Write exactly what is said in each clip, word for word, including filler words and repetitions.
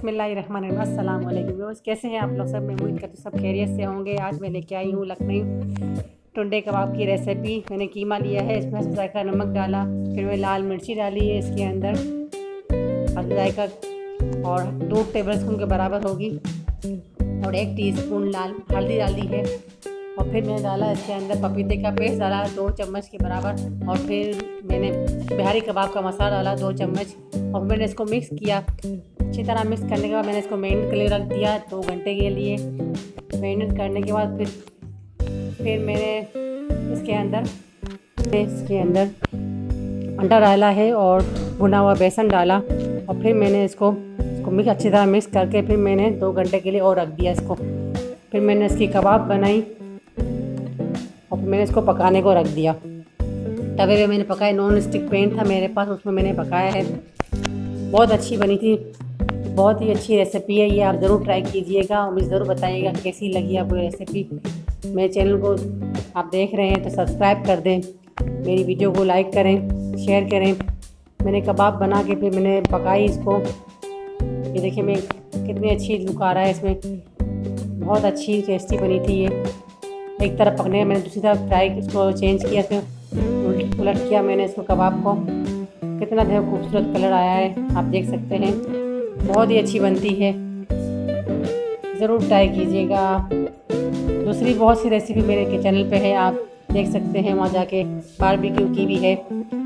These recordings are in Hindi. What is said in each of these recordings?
बिस्मिल्लाहिर्रहमानिर्रहीम। अस्सलाम वालेकुम व्यूअर्स, कैसे हैं आप लोग सब। मैं उम्मीद करती हूँ सब खैरियत से होंगे। आज मैं लेके आई हूँ लखनऊ टुंडे कबाब की रेसिपी। मैंने कीमा लिया है, इसमें हल्दी जायका नमक डाला, फिर मैं लाल मिर्ची डाली है इसके अंदर हल्दी जायका, और दो टेबल स्पून के बराबर होगी, और एक टीस्पून लाल हल्दी डाली है। और फिर मैंने डाला इसके अंदर पपीते का पेस्ट डाला दो चम्मच के बराबर, और फिर मैंने बिहारी कबाब का मसाला डाला दो चम्मच, और मैंने इसको मिक्स किया। अच्छी तरह मिक्स करने के बाद मैंने इसको मैरिनेट के लिए रख दिया दो घंटे के लिए। मैरिनेट करने के बाद फिर फिर मैंने इसके अंदर इसके अंदर अंडा डाला है और भुना हुआ बेसन डाला, और फिर मैंने इसको इसको मिक्स अच्छी तरह मिक्स करके फिर मैंने दो घंटे के लिए और रख दिया इसको। फिर मैंने इसकी कबाब बनाई और फिर मैंने इसको पकाने को रख दिया। तवे पे मैंने पकाया, नॉन स्टिक पैन था मेरे पास, उसमें मैंने पकाया है। बहुत अच्छी बनी थी, बहुत ही अच्छी रेसिपी है ये, आप ज़रूर ट्राई कीजिएगा और मुझे ज़रूर बताइएगा कैसी लगी आपको रेसिपी। मेरे चैनल को आप देख रहे हैं तो सब्सक्राइब कर दें, मेरी वीडियो को लाइक करें, शेयर करें। मैंने कबाब बना के फिर मैंने पकाई इसको। ये देखिए मैं कितनी अच्छी लुक आ रहा है इसमें, बहुत अच्छी टेस्टी बनी थी ये। एक तरफ पकने मैंने दूसरी तरफ फ्राई इसको चेंज किया, फिर उलट किया मैंने इसको कबाब को। कितना जो खूबसूरत कलर आया है आप देख सकते हैं, बहुत ही अच्छी बनती है, ज़रूर ट्राई कीजिएगा। दूसरी बहुत सी रेसिपी मेरे चैनल पे है, आप देख सकते हैं, वहाँ जाके बारबेक्यू की भी है।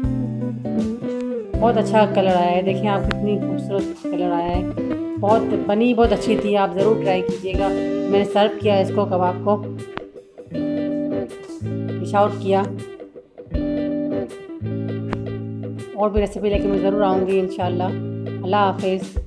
बहुत अच्छा कलर आया है, देखिए आप कितनी खूबसूरत कलर आया है, बहुत बनी बहुत अच्छी थी, आप ज़रूर ट्राई कीजिएगा। मैंने सर्व किया इसको कबाब को, डिश आउट किया। और भी रेसिपी लेके मैं ज़रूर आऊँगी इंशाल्लाह। अल्लाह हाफिज़।